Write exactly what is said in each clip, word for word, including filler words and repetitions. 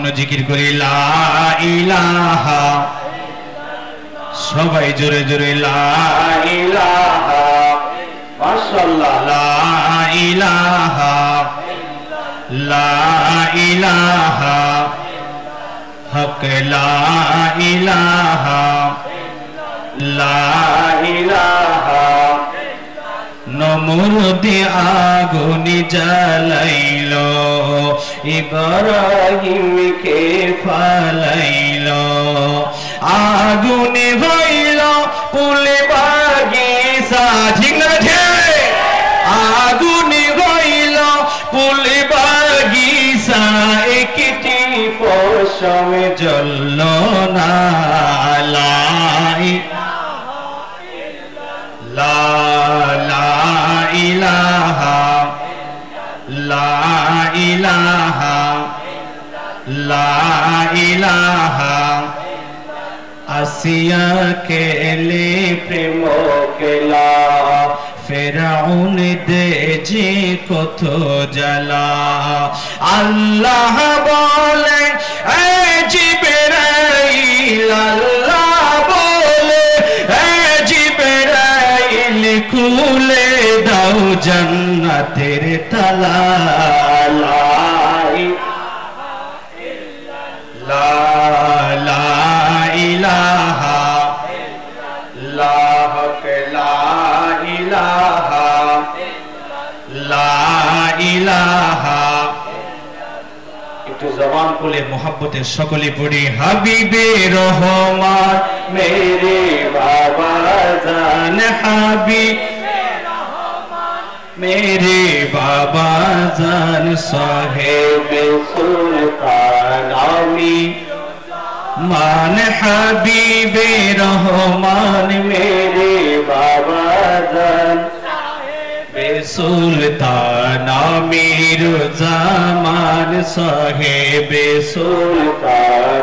জিকির করি লা ইলাহা সবাই জোরে জোরে লা ইলাহা মাশাআল্লাহ লা ইলাহা লা ইলাহা হক লা ইলাহা লা ইলাহা নমরুদে আগুনি জ্বালাইলো ইব্রাহিমকে ফালাইলো আগুনে হইল ফুলে বাগিচা ঠিক না ঠিক আগুনে হইল ফুলে বাগিচা একটি পশম জ্বলল না লাই লা লা ইলাহা লা ইলাহা লা ইলাহা আসিয়া কেলে প্রেম কেলা ফেরাউন দে যে কত জ্বালা আল্লাহ বলে এ জিবরাইল আল্লাহ বলে এ জিবরাইল খুলে দাও জান্নাতের তালা লা লা ইলাহা লা হক লা ইলাহা লা ইলাহা একটু জবান খুলে মোহাব্বতের সকলে পড়ি হাবিবে রহমান মেরে বাবা জান হাবিবে রহমান মেরে বাবা জান সাহেবে সুলতান আমি মান হাবিবে রহমান মেরে বাবা জান সুলতান আমির জামান সাহেবে সুলতান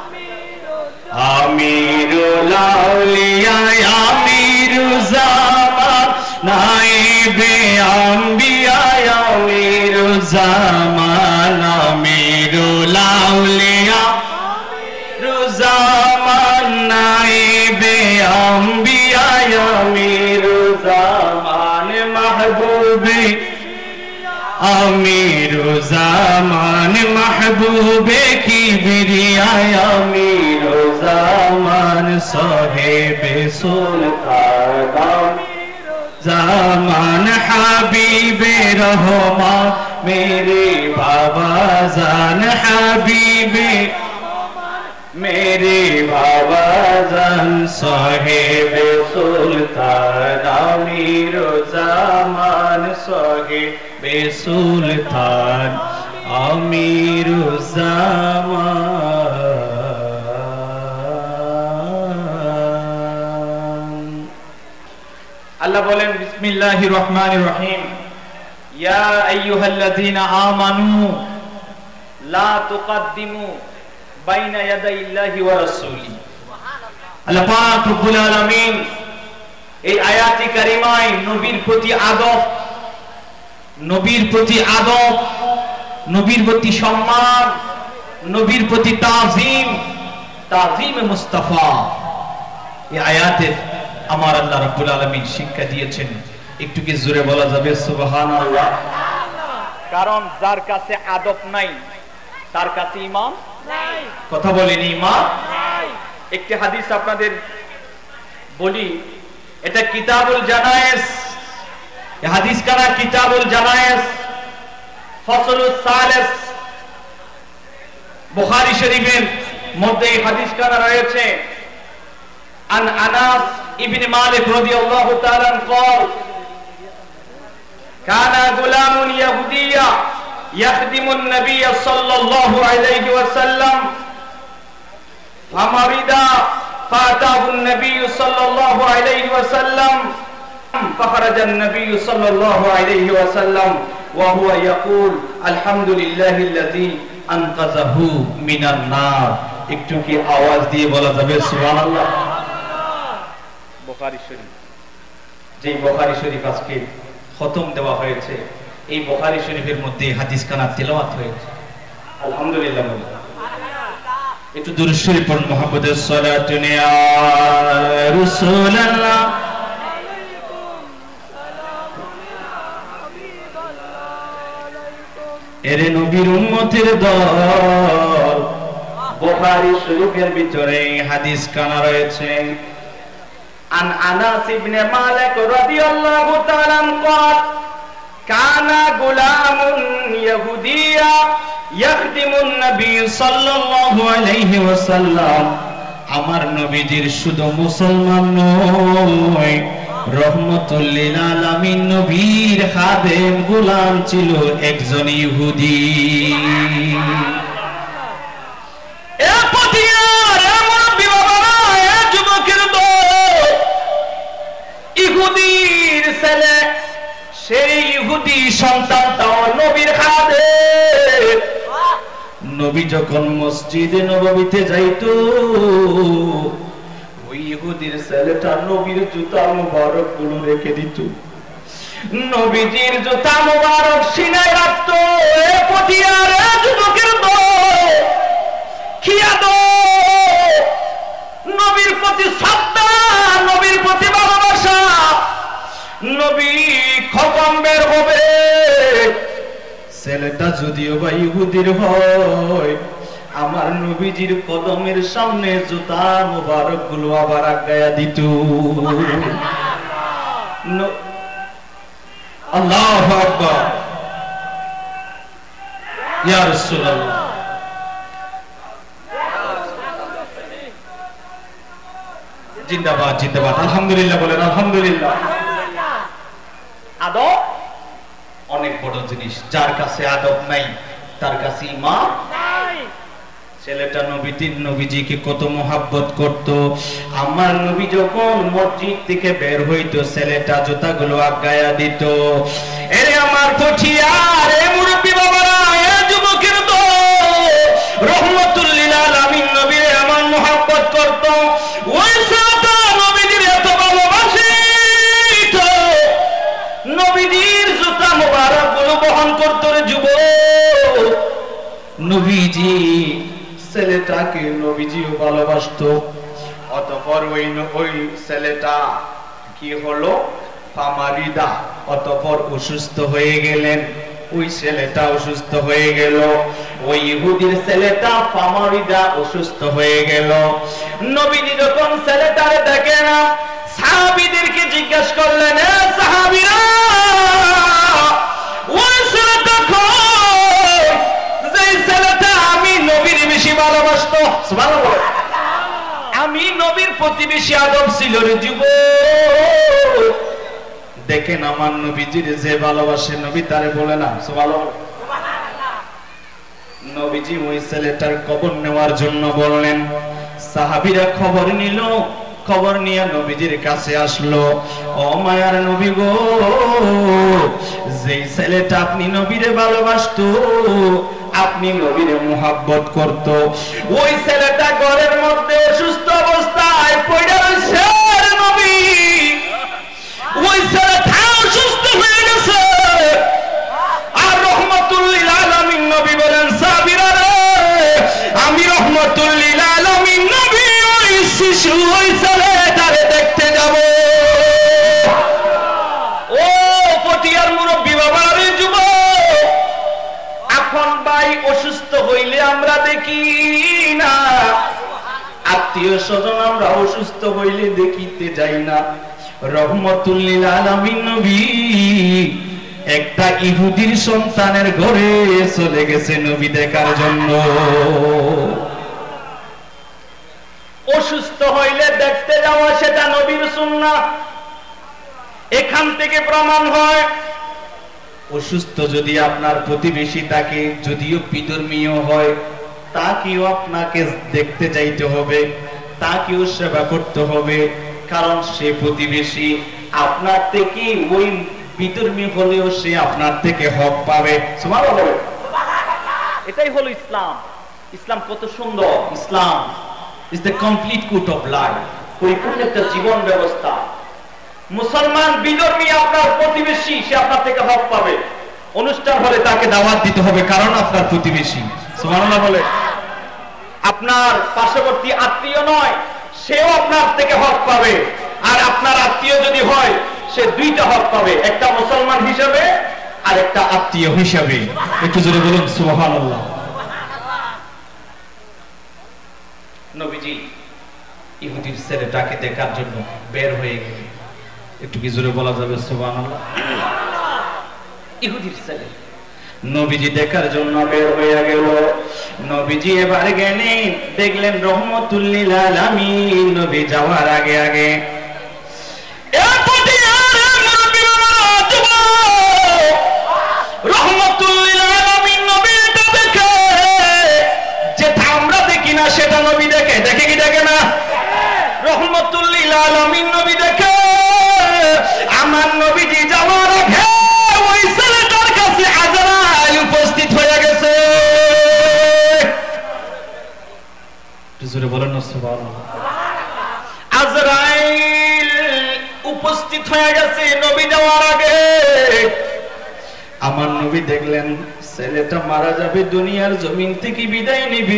আমিরুল আউলিয়া আমিরুল জামান নাইবে আম্বিয়া আমিরুল জামান আমিরুল আউলিয়া জামান নাইবে আম্বিয়া আমিরুল জামান মাহবুবে আমিরুল জামান মাহবুবে কিবরিয়া আমিরুল জামান সাহেবে সুলতান জামান হাবিবে রহমান মেরে বাবা জান হাবিবে মেরে বাবা জান সাহেবে সুলতান আমির জামান সাহেবে সুলতান আমির জামান আল্লাহ বলেন বিসমিল্লাহির রহমানির রহিম ইয়া আইয়ুহাল্লাযীনা আমানু লা তুকদ্দিমু বাইনা ইয়াদাইল্লাহি ওয়া রাসূলি আল্লাহ পাক রব্বুল আলামিন এই আয়াতি কারিমায় নবীর প্রতি আদব নবীর প্রতি আদব নবীর প্রতি সম্মান নবীর প্রতি তাজিম তাজিম মুস্তাফা এই আয়াতে আমার আল্লাহ রাব্বুল আলামিন শিক্ষা দিয়েছেন একটু কি জোরে বলা যাবে সুবহানাল্লাহ কারণ যার কাছে আদব নাই তার কাছে ঈমান নাই কথা বলেনি ঈমান নাই একটি হাদিস আপনাদের বলি এটা কিতাবুল জানায়েজ এই হাদিস কারা কিতাবুল জানায়েজ ফসলুস সালিস বুখারী শরীফের মধ্যে এই হাদিস কারা রয়েছে আন আনাস ইবনে মালিক রাদিয়াল্লাহু তাআলা قال كان غلام يهودي يخدم النبي صلى الله عليه وسلم فمرض فأتاه النبي صلى الله عليه وسلم فخرج النبي صلى الله عليه وسلم وهو يقول الحمد لله الذي أنقذه من النار একটু কি আওয়াজ দিয়ে বলা যাবে সুবহানাল্লাহ বুখারী শরীফ যে বুখারী শরীফ আজকে খতম দেওয়া হয়েছে এই বুখারী শরীফের মধ্যে হাদিস কানা তেলাওয়াত হয়েছে আলহামদুলিল্লাহ একটু দুরূদ শরীফ পড়ুন মুহাম্মদের সালাতু ইয়া রাসূলুল্লাহ। এরে নবীর উম্মতের দল, বুখারী শরীফের ভিতরে হাদিস কানা রয়েছে। আন আনাস ইবনে মালিক রাদিয়াল্লাহু তাআলা قال কানা গুলামুন ইহুদিয়া ইয়াখদিমুন নবী সাল্লাল্লাহু আলাইহি ওয়াসাল্লাম। আমার নবীজির শুধু মুসলমান নয়, রহমতুল লিল আলামিন নবীর খাদেম গোলাম ছিল একজন ইহুদি। এ পথিয়ার এ মুরব্বি বাবারা, এ যুবকের দল, ইহুদির ছেলে, সেই ইহুদি সন্তানটাও নবীর খাদেম। নবী যখন মসজিদে নববীতে যাইতো, ওই ইহুদির ছেলেটা নবীর জুতা মুবারক গুলো রেখে দিত, নবীজির জুতা মুবারক সিনায় রাখতো। এ পথিয়ার এ যুবকের দল, খিয়াদ নবীর প্রতি শ্রদ্ধা, নবীর প্রতি ভালোবাসা। নবী খতম বের হবে, ছেলেটা যদিও বা ইহুদির হয়, আমার নবীজির কদমের সামনে জুতা মুবারক গুলো আবার আগায়া দিত। আল্লাহু আকবার, ইয়া রাসূলুল্লাহ। জিন্দাবাদ জিন্দাবাদ, আলহামদুলিল্লাহ বলেন আলহামদুলিল্লাহ। আদব অনেক বড় জিনিস, যার কাছে আদব নাই তার কাছে ঈমান নাই। ছেলেটা নবীর নবীজিকে কত মোহাব্বত করত। আমার নবী যখন মসজিদ থেকে বের হইতো, ছেলেটা জুতাগুলো আগায়া দিত। এরে আমার পথিয়ার, এ মুরব্বি বাবারা, এ যুবকের দল, রহমতুল লিল আলামিন নবীর এমন মোহাব্বত করত। ওই ছেলেটা নবীজির এত ভালোবাসিত, নবীজির জুতা মুবারক গুলো বহন করত। রে যুবক, নবীজি ছেলেটাকে নবীজিও ভালোবাসতো। অতঃপর ওই ওই ছেলেটা কি হলো, ফামারিদা, অতঃপর অসুস্থ হয়ে গেলেন। ওই ছেলেটা অসুস্থ হয়ে গেল, ওই ইহুদির ছেলেটা ফামারিদা অসুস্থ হয়ে গেল। নবীজি যখন ছেলেটারে দেখে না, সাহাবীদেরকে জিজ্ঞাসা করলেন, এ সাহাবীরা, ওই ছেলেটা কই, যেই ছেলেটা আমি নবীর বেশি ভালোবাসতো, সুবহানাল্লাহ, আমি নবীর প্রতি বেশি আদব ছিল। রে যুবক, দেখেন আমার নবীজির যে ভালোবাসে, নবী তারে বলে না সুবহানাল্লাহ। নবীজি ওই ছেলেটার খবর নেওয়ার জন্য বললেন। সাহাবীরা খবর নিল, খবর নিয়ে নবীজির কাছে আসলো। ও মায়ার নবী গো, যেই ছেলেটা আপনি নবীরে ভালোবাসতো, আপনি নবীরে মুহাব্বত করত, ওই ছেলেটা ঘরের মধ্যে অসুস্থ অবস্থায় পড়ে রয়েছে। নবী, ওই ছেলেটা অসুস্থ হয়ে গেছে। আর রহমতুল লিল আলামিন নবী বলেন, সাহাবীরা রে, আমি রহমতুল লিল আলামিন নবী ওই শিশু, ওই ছেলেটারে দেখতে যাব। ও পটিয়ার মুরব্বি বাবা, রে যুবক, এখন ভাই অসুস্থ হইলে আমরা দেখি না, আত্মীয় স্বজন আমরা অসুস্থ হইলে দেখিতে যাই না। রহমতুল লিল আলামিন নবী একটা ইহুদির সন্তানের ঘরে চলে গেছে নবী দেখার জন্য। অসুস্থ হইলে দেখতে যাওয়া সেটা নবীর সুন্নাহ। এখান থেকে প্রমাণ হয়, অসুস্থ যদি আপনার প্রতিবেশী তাকে, যদিও বিধর্মীয় হয়, তাকেও আপনাকে দেখতে যাইতে হবে, তাকেও সেবা করতে হবে, কারণ সে প্রতিবেশী। আপনার থেকে ওই বিধর্মী হলেও সে আপনার থেকে হক পাবে। সুবহানাল্লাহ, এটাই হলো ইসলাম। ইসলাম কত সুন্দর! Islam is the complete code of life, পরিপূর্ণ একটা জীবন ব্যবস্থা। মুসলমান বিধর্মী আপনার প্রতিবেশী, সে আপনার থেকে হক পাবে। অনুষ্ঠান হলে তাকে দাওয়াত দিতে হবে, কারণ আপনার প্রতিবেশী। সুবহানাল্লাহ বলে। আপনার পার্শ্ববর্তী আত্মীয় নয়, সেও আপনার থেকে হক পাবে। আর আপনার আত্মীয় যদি হয়, সে দুইটা হক পাবে, একটা মুসলমান হিসেবে আর একটা আত্মীয় হিসেবে। একটু জোরে বলুন সুবহানাল্লাহ। নবীজি ইহুদির ছেলেটাকে দেখার জন্য বের হয়ে গেলেন। একটু কি জোরে বলা যাবে সুবহানাল্লাহ? ইহুদির ছেলে নবীজি দেখার জন্য বের হয়ে গেল। নবীজি এবার গেলেন, দেখলেন রহমতুল লিল আলামিন নবী যাওয়ার আগে আগে রহমতুল লিল আলামিন নবী এটা দেখে, যেটা আমরা দেখি না সেটা নবী দেখে। দেখে কি দেখে না? রহমতুল লিল আলামিন নবী দেখে। আমার নবীজি যাওয়ার আগে ওই ছেলেটার কাছে আজরাইল উপস্থিত হয়ে গেছে। জোরে বলেন না সুবহানাল্লাহ। আজরাইল উপস্থিত হয়ে গেছে নবী যাওয়ার আগে। আমার নবী দেখলেন ছেলেটা মারা যাবে, দুনিয়ার জমিন থেকে বিদায় নিবে।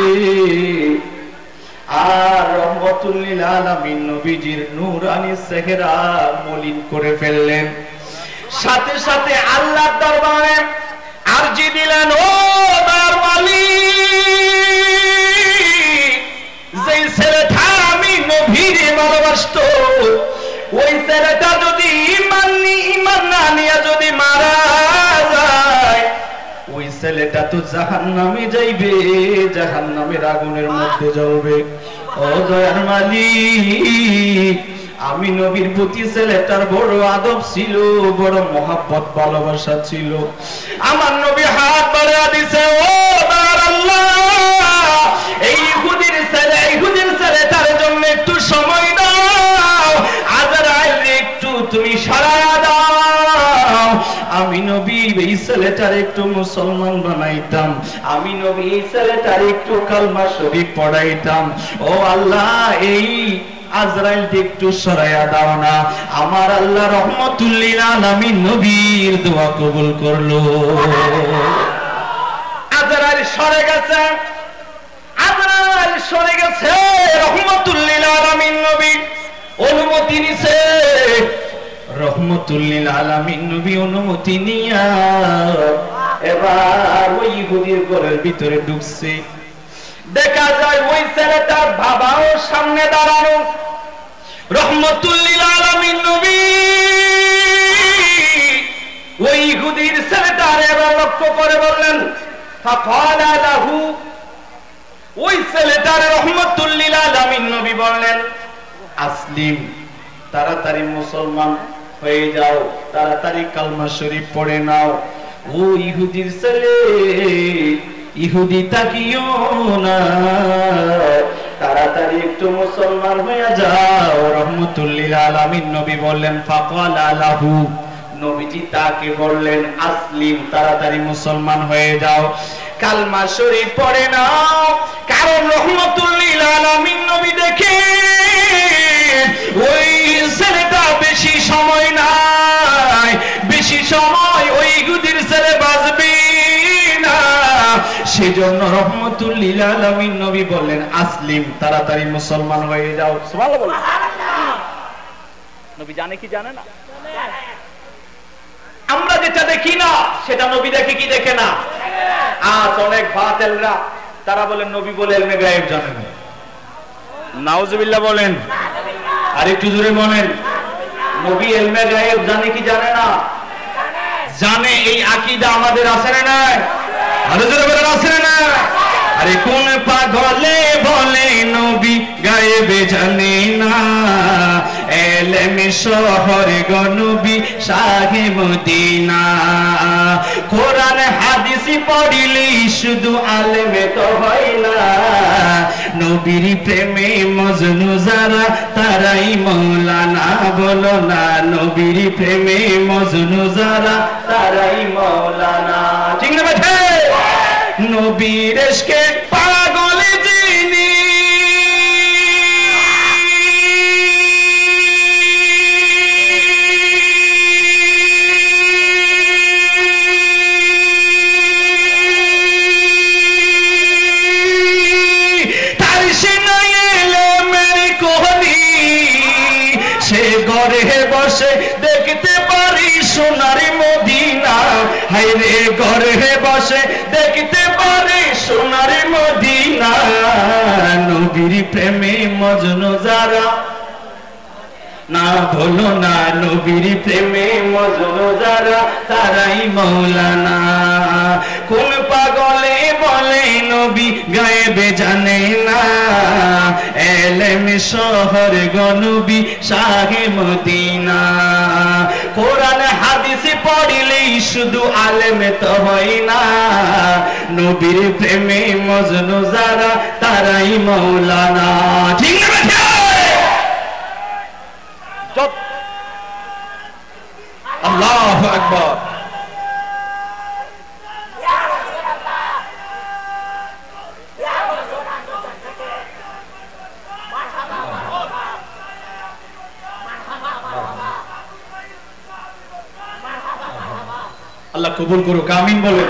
আর রহমতুল লিল আলামিন নবীজির নূরানি চেহারা মলিন করে ফেললেন। সাথে সাথে আল্লাহর দরবারে আরজি দিলেন, ও দয়ার মালিক, যে ছেলেটা আমি নবীরে ভালোবাসতো, ওই ছেলেটা যদি ঈমান নি ঈমান না নিয়ে যদি মারা যায়, ওই ছেলেটা তো জাহান্নামে যাইবে, জাহান্নামের আগুনের মধ্যে জ্বলবে। ও দয়ার মালিক, আমি নবীর প্রতি ছেলেটার বড় আদব ছিল, বড় মহাব্বত ভালোবাসা ছিল। আমার নবী হাত বাড়িয়ে দিছে, ও দয়ার আল্লাহ, এই ইহুদির ছেলে ইহুদির ছেলেটার জন্য একটু সময় দাও, আজরাইল একটু তুমি সরায়া দাও। আমি নবী এই ছেলেটার একটু মুসলমান বানাইতাম, আমি নবী এই ছেলেটার একটু কালমা শরীফ পড়াইতাম। ও আল্লাহ, এই আজরাইল একটু সরায়া দাও না। আমার আল্লাহ রহমতুল লিল আলামিন নবীর দোয়া কবুল করলো। আজরাইল সরে গেছে, আজরাইল সরে গেছে। রহমতুল লিল আলামিন নবী অনুমতি নিছে। রহমতুল লিল আলামিন নবী অনুমতি নিয়া এবার ওই ইহুদির ঘরের ভিতরে ঢুকছে। দেখা যায় ওই ছেলেটার বাবাও সামনে দাঁড়ানো। রহমতুল লিল আলামিন নবী ওই ইহুদির ছেলেটার এবার লক্ষ্য করে বললেন, ফাকালা লাহু, ওই ছেলেটার রহমতুল লিল আলামিন নবী বললেন, আসলিম, তাড়াতাড়ি মুসলমান হয়ে যাও, তাড়াতাড়ি কালমা শরীফ পড়ে নাও। ও ইহুদির ছেলে, ইহুদি তাকিও না, তাড়াতাড়ি একটু মুসলমান হয়ে যাও। রহমতুল লিল আলামিন নবী বললেন, ফাকালা লাহু, নবীজি তাকে বললেন, আসলিম, তাড়াতাড়ি মুসলমান হয়ে যাও, কালমা শরীফ পড়ে নাও। কারণ রহমতুল লিল আলামিন নবী দেখে ওই ছেলেটা বেশি সময় নাই, বেশি সময় ওই ইহুদির ছেলে বাঁচবে না। সেজন্য রহমতুল লিল আলামিন নবী বললেন, আসলিম, তাড়াতাড়ি মুসলমান হয়ে যাও। সুবহানাল্লাহ বলেন। নবী জানে কি জানে না? আমরা যেটা দেখি না সেটা নবী দেখে কি দেখে না? আজ অনেক বাতিলরা তারা বলেন নবী বলে ইলমে গায়েব জানে না। নাউজুবিল্লাহ বলেন, আর একটু জোরে বলেন, নবী ইলমে গায়েব জানে কি জানে না? জানে। এই আকীদা আমাদের আছে না নাই? আরো জোরে বলেন, আছে না নাই? আরে কোন পাগলে বলে নবী গায়েব জানে না, এলেমে শহরে গো নবী শাহে মদিনা। কোরআন হাদিস পড়িলেই শুধু আলেমে তো হয় না, নবীর প্রেমে মজনু যারা তারাই মৌলানা। বলো না, নবীর প্রেমে মজনু যারা তারাই মৌলানা। ঠিক না বেঠে? নবীর ইশকে পাগল যিনি, সোনার মদিনা, হায়রে ঘরে বসে দেখতে পারে সোনার মদিনা। নবীর প্রেমে মজনু যারা, না বলো না, নবীর প্রেমে মজনু যারা তারাই মৌলানা। কোন পাগলে বলে নবী গায়েবে জানে না, এলেম শহর গনবী শাহে মদিনা। কোরআন হাদিস পড়িলেই শুধু আলেম তো হয় না, নবীর প্রেমে মজনু যারা তারাই মৌলানা। ঠিক না? আল্লাহু আকবার। আল্লাহ কবুল করুক, আমিন বলেন।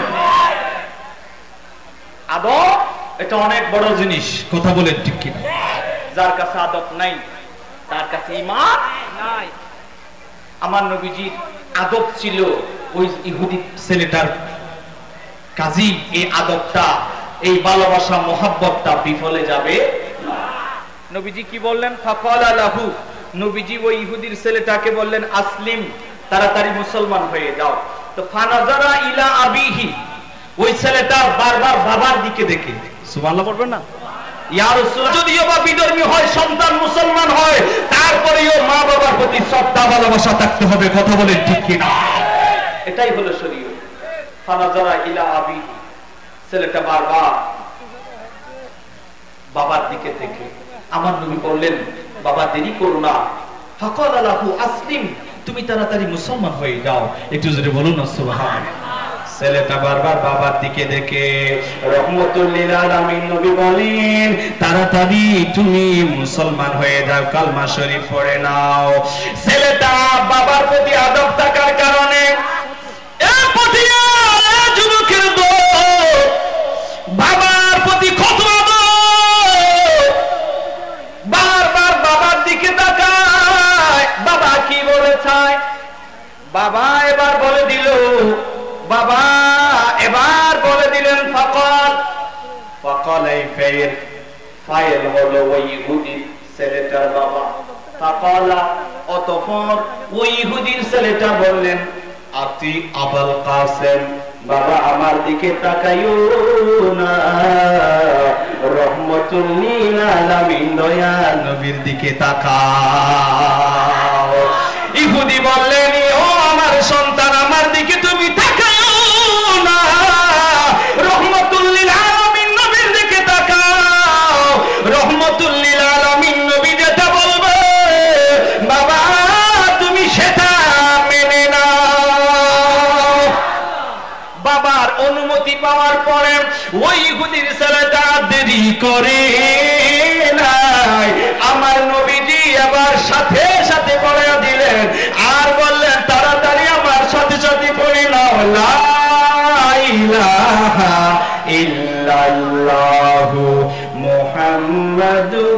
আদব এটা অনেক বড় জিনিস, কথা বলেন ঠিক কিনা? যার কাছে আদব নাই তার কাছে ঈমান নাই। আমার নবীজির আদব ছিল ওই ইহুদি ছেলেটার কাজী, এই আদবটা, এই ভালোবাসা মোহাব্বতটা বিফলে যাবে না। নবীজি কি বললেন? ফাকালা লাহু, নবীজি ওই ইহুদির ছেলেটাকে বললেন আসলিম, তাড়াতাড়ি মুসলমান হয়ে যাও। তো ফানাজারা ইলা আবিহি, ওই ছেলেটা বারবার বাবার দিকে দেখে, সুবহানাল্লাহ পড়বেন না? ইয়া রাসূল, যদিও বা বিধর্মী হয়, সন্তান মুসলমান হয়, তারপরেও মা বাবার প্রতি শ্রদ্ধা ভালোবাসা থাকতে হবে, কথা বলেন ঠিক কিনা? এটাই হলো শরীয়ত। ফানাজারা ইলা আবিহি, ছেলেটা বারবার বাবার দিকে দেখে। আমার নবী বললেন বাবা দেরি করো না, ফাকালা লাহু আসলিম, তুমি তাড়াতাড়ি মুসলমান হয়ে যাও। একটু জোরে বলুন না সুবহানাল্লাহ। ছেলেটা বারবার বাবার দিকে দেখে। রহমতুল লিল আলামিন নবী বলেন তাড়াতাড়ি তুমি মুসলমান হয়ে যাও, কালমা শরীফ পড়ে নাও। ছেলেটা বাবার প্রতি আদব থাকার কারণে এ পথিয়া যুবকের দল বাবার প্রতি কত আদব, বারবার বাবার দিকে তাকায়। বাবা কি বলে চায়? বাবা এবার বলে দিল, বাবা এবার বলে দিলেন ফাকাল। ফাকাল এই ফাইল, ফাইল হলো ওই ইহুদি ছেলেটার বাবা। ফাকালা, অতঃপর ওই ইহুদির ছেলেটা বললেন আতি আবুল কাসেম, বাবা আমার দিকে তাকাইও না, রহমতুল লিল আলামিন দয়াল নবীর দিকে তাকাও। ইহুদি বললেন ও আমার সন্তান, আমার দিকে তুমি তাকাও না, রহমতুল লিল আলামিন নবীর দিকে তাকাও। রহমতুল লিল আলামিন নবী যেটা বলবে বাবা তুমি সেটা মেনে নাও। বাবার অনুমতি পাওয়ার পরে ওই ইহুদির ছেলেটা দেরি করে নাই, আমার নবীজি আবার সাথে সাথে পড়ে দিলেন আর বললেন তাড়াতাড়ি আমার সাথে সাথে পড়ে নাও লা ইলাহা ইল্লাল্লাহু মুহাম্মাদুর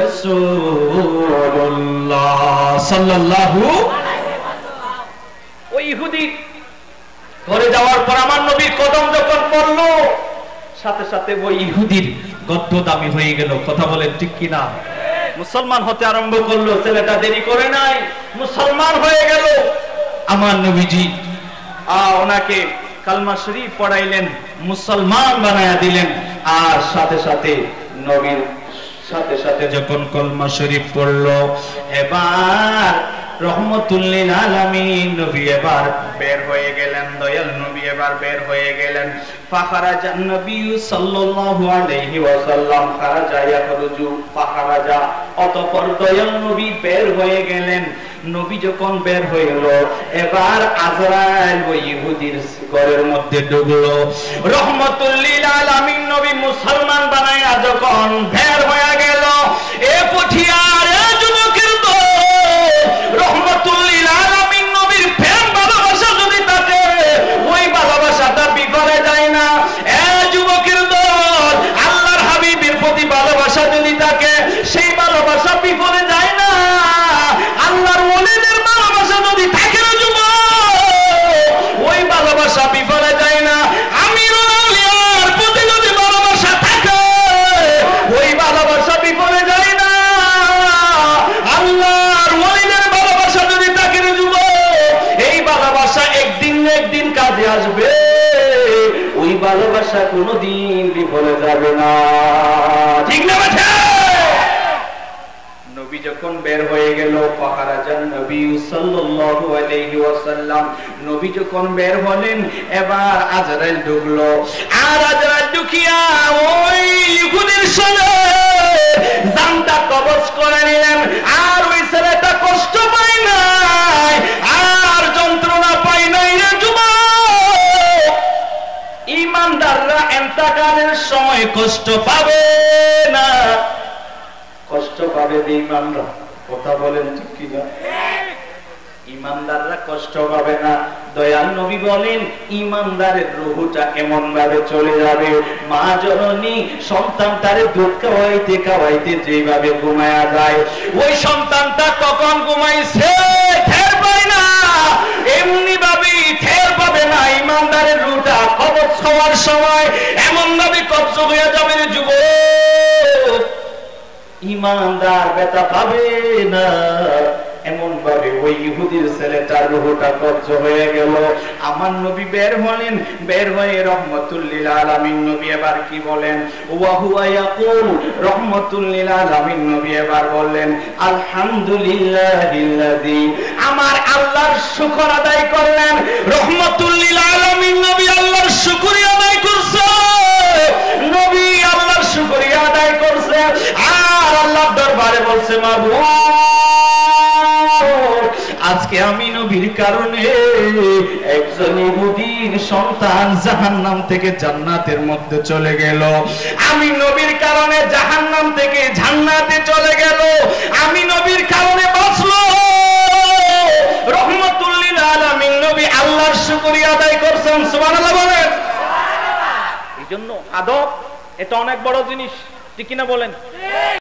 রাসূলুল্লাহ সাল্লাল্লাহু আলাইহি ওয়াসাল্লাম। ওই ইহুদি ঘরে যাওয়ার পর আমার নবীর কদম যখন পড়লো, সাথে সাথে ওই ইহুদির গদ্য দামি হয়ে গেল, কথা বলেন ঠিক কিনা? মুসলমান হতে আরম্ভ করলো। ছেলেটা দেরি করে নাই, মুসলমান হয়ে গেল। আমার নবীজি ওনাকে কালমা শরীফ পড়াইলেন, মুসলমান বানায়া দিলেন। আর সাথে সাথে নবীর সাথে সাথে যখন কালমা শরীফ পড়লো, এবার রহমতুল লিল আলামিন নবী এবার বের হয়ে গেলেন, দয়াল নবী এবার বের হয়ে গেলেন। ফাখারাজান নবী সাল্লাল্লাহু আলাইহি ওয়াসাল্লাম, খারাজা ইয়াখরুজু ফাখারাজা, অতঃপর দয়াল নবী বের হয়ে গেলেন। নবী যখন বের হইল, এবার আজরাইল ওই ইহুদির ঘরের মধ্যে ঢুকলো। রহমতুল লিল আলামিন নবী মুসলমান বানায়া যখন বের হয়ে গেল, এ পঠিয়ার এ যুবকের দল, রহমতুল লিল আলামিন নবীর প্রেম ভালোবাসা যদি থাকে, ওই ভালোবাসাটা বিফলে যায় না। এ যুবকের দল, আল্লাহর হাবিবের প্রতি ভালোবাসা যদি থাকে, সেই ভালোবাসা বিফলে যায় না। আল্লাহর ওলিদের ভালোবাসা যদি থাকে না যুবক, যাবে না। ঠিক না বাছা? নবী যখন বের হয়ে গেল, ফাখারাজান নবী সাল্লাল্লাহু আলাইহি ওয়াসাল্লাম, নবী যখন বের হলেন, এবার আজরাইল ঢুকলো। আর আজরাইল ঢুকিয়া ওই ইহুদির সঙ্গে জানটা কবজ করে নিলেন। আর ওই ছেলেটা কষ্ট পায় নাই, আর যন্ত্রণা পায় নাই রে যুবক। ঈমানদাররা ইন্তেকালের সময় কষ্ট পাবে না, কষ্ট পাবে ঈমানদার। কথা বলেন ঠিক কিনা? ঈমানদাররা কষ্ট পাবে না। দয়াল নবী বলেন, ঈমানদারের রূহটা এমন ভাবে চলে যাবে, মা জননী সন্তানটারে দুধ খাওয়াইতে খাওয়াইতে যেভাবে ঘুমায়া যায়, ওই সন্তানটা কখন ঘুমাইছে টের পায় না, এমনি ভাবে টের পাবে না। ঈমানদারের রূহটা কবজ হওয়ার সময় এমন ভাবে কবজ হয়ে যাবে যুবক, ঈমানদার ব্যথা পাবে না। এমন ভাবে ওই ইহুদির ছেলেটার রূহটা কবজ হয়ে গেল। আমার নবী বের হলেন, বের হয়ে রহমাতুল লিল আলামিন নবী এবার কি বলেন? ওয়া হুয়া ইয়াকুল, রহমাতুল লিল আলামিন নবী এবার বললেন, আলহামদুলিল্লাহিল্লাযী, আমার আল্লাহর শুকর আদায় করলেন। রহমাতুল লিল আলামিন নবী আল্লাহর শুকরিয়া আদায় করছে, নবী আল্লাহর শুকরিয়া আদায় করছে। আর আল্লাহর দরবারে বলছে, মাবুদ, আজকে আমি নবীর কারণে একজন ইহুদির সন্তান জাহান্নাম থেকে জান্নাতের মধ্যে চলে গেল, আমি নবীর কারণে জাহান্নাম থেকে জান্নাতে চলে গেল, আমি নবীর কারণে বাঁচলো। রহমাতুল লিল আলামিন নবী আল্লাহর শুকরিয়া আদায় করছেন। সুবহানাল্লাহ বলেন। এইজন্য আদব এটা অনেক বড় জিনিস, ঠিক কিনা বলেন?